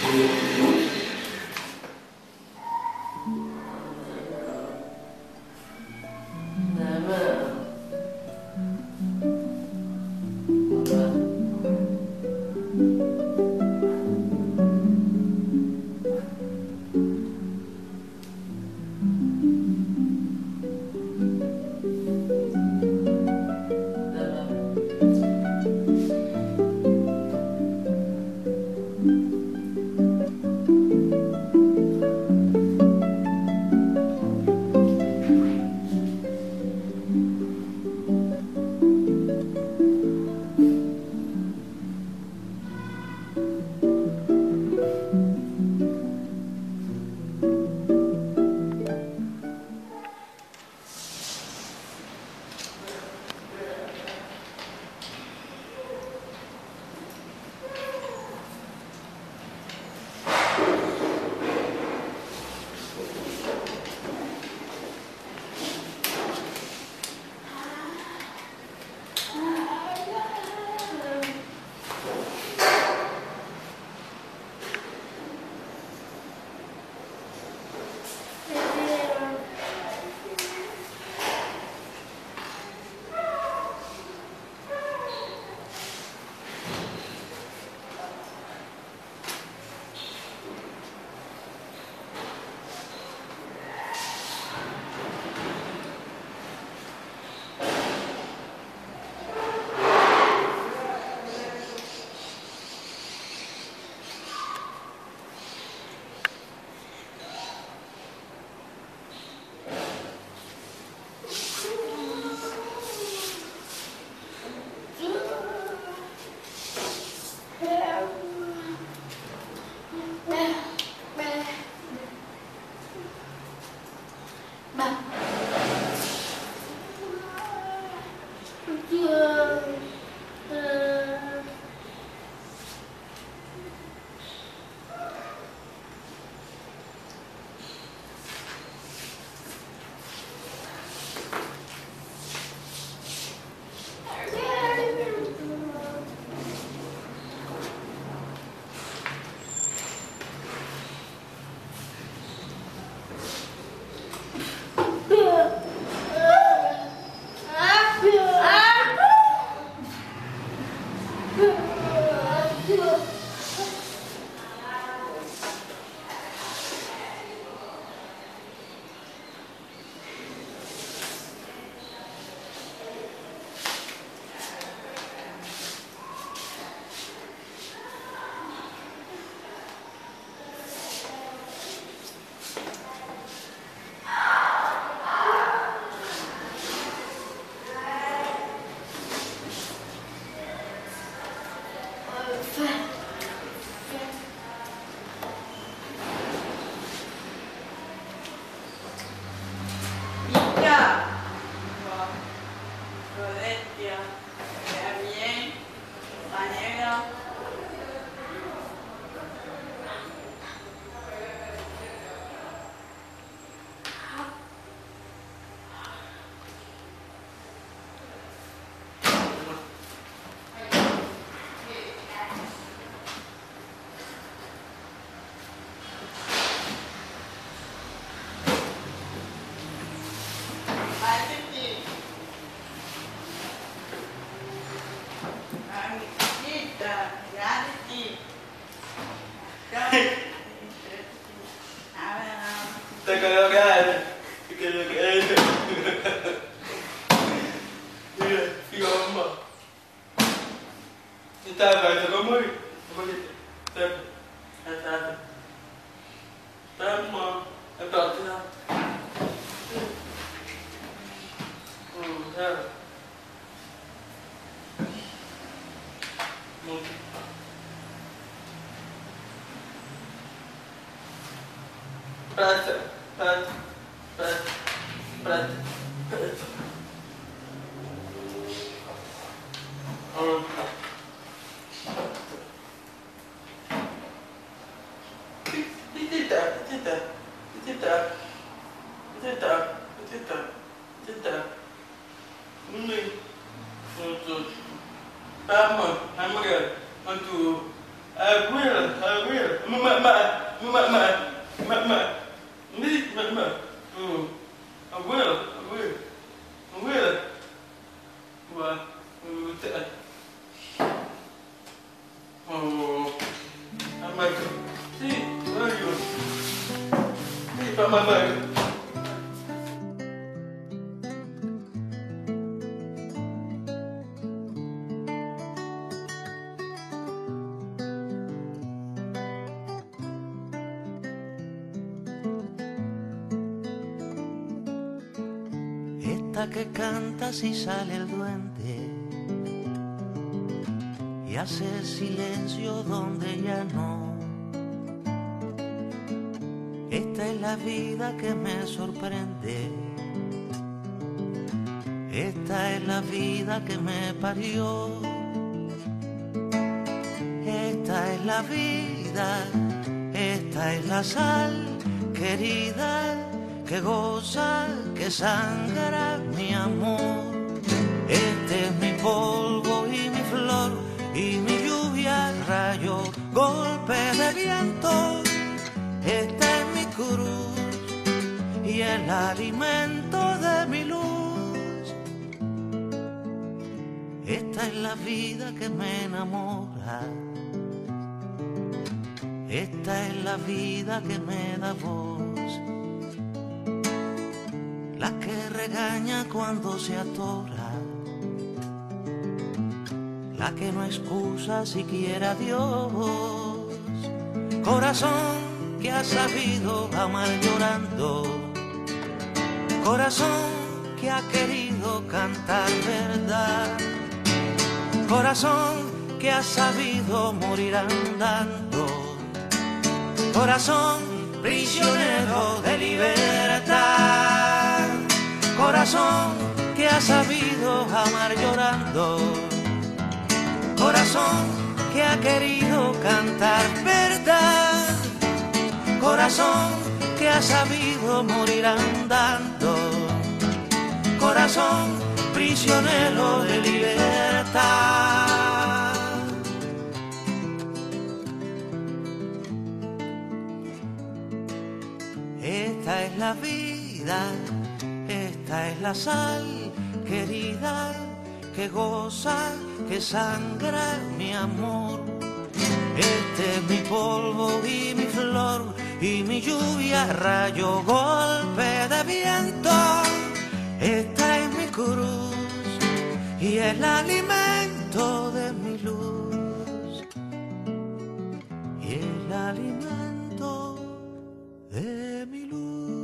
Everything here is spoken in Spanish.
Te colocar, que lo que es. Mira, figo mamá. Está para eso como hoy. Está. Mamá, está. Esta que canta si sale el duende y hace silencio donde ya no. Esta es la vida que me sorprende. Esta es la vida que me parió. Esta es la vida, esta es la sal querida que goza, que sangra mi amor. Este es mi polvo y mi flor y mi lluvia, rayo, golpe de viento. Esta es mi cruz y el alimento de mi luz. Esta es la vida que me enamora. Esta es la vida que me da voz. La que regaña cuando se atora, la que no excusa siquiera a Dios. Corazón que ha sabido amar llorando, corazón que ha querido cantar verdad, corazón que ha sabido morir andando, corazón prisionero de libertad, corazón que ha sabido amar llorando, corazón que ha querido cantar verdad, corazón que ha sabido morir andando, corazón prisionero de libertad. Esta es la vida, esta es la sal querida que goza, que sangra mi amor. Este es mi polvo y mi flor y mi lluvia, rayo, golpe de viento. Esta es mi cruz y el alimento de mi luz. Y el alimento de mi luz.